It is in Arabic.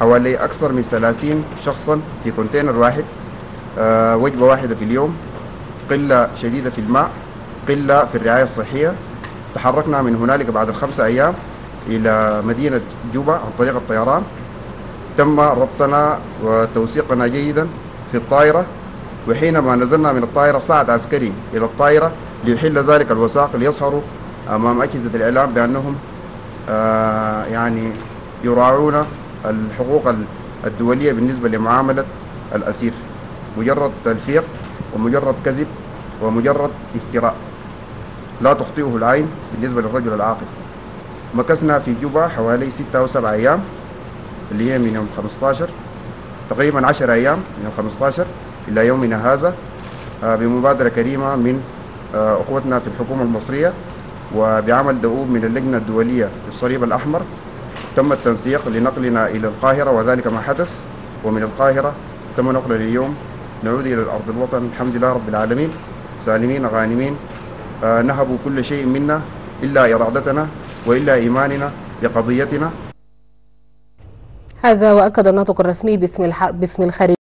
حوالي أكثر من 30 شخصا في كونتينر واحد، وجبة واحدة في اليوم، قلة شديدة في الماء، قلة في الرعاية الصحية. تحركنا من هنالك بعد ال5 أيام إلى مدينة جوبا عن طريق الطيران. تم ربطنا وتوثيقنا جيدا في الطائرة، وحينما نزلنا من الطائرة صعد عسكري إلى الطائرة ليحل ذلك الوثاق ليظهروا أمام أجهزة الإعلام بأنهم يعني يراعون الحقوق الدولية بالنسبة لمعاملة الأسير. مجرد تلفيق ومجرد كذب ومجرد افتراء لا تخطئه العين بالنسبة للرجل العاقل. مكثنا في جوبا حوالي 6 أو 7 أيام، اللي هي من يوم 15 تقريبا 10 أيام من يوم 15 إلى يومنا هذا، بمبادرة كريمة من أخوتنا في الحكومة المصرية وبعمل دؤوب من اللجنة الدولية للصليب الأحمر. تم التنسيق لنقلنا إلى القاهرة وذلك ما حدث، ومن القاهرة تم نقلنا اليوم نعود إلى الأرض الوطن الحمد لله رب العالمين سالمين غانمين. نهبوا كل شيء منا إلا إرادتنا وإلا إيماننا بقضيتنا. هذا وأكد الناطق الرسمي باسم الخارجية